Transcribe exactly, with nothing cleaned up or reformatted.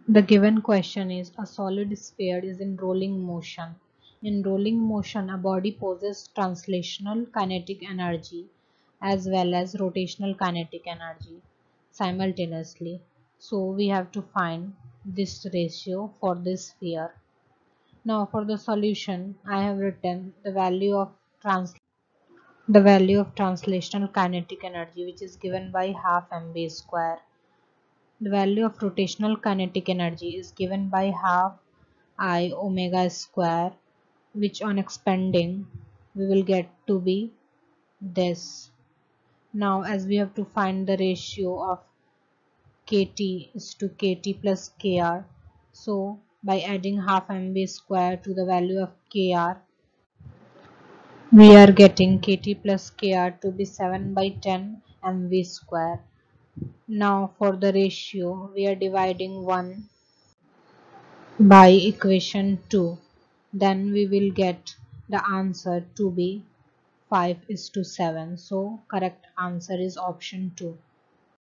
The given question is a solid sphere is in rolling motion. In rolling motion, a body possesses translational kinetic energy as well as rotational kinetic energy simultaneously. So we have to find this ratio for this sphere. Now for the solution, I have written the value of trans the value of translational kinetic energy, which is given by half mv square. The value of rotational kinetic energy is given by half I omega square, which on expanding we will get to be this. Now as we have to find the ratio of kt is to kt plus kr, so by adding half mv square to the value of kr, we are getting kt plus kr to be seven by ten mv square. Now for the ratio, we are dividing one by equation two. Then we will get the answer to be five is to seven. So correct answer is option two.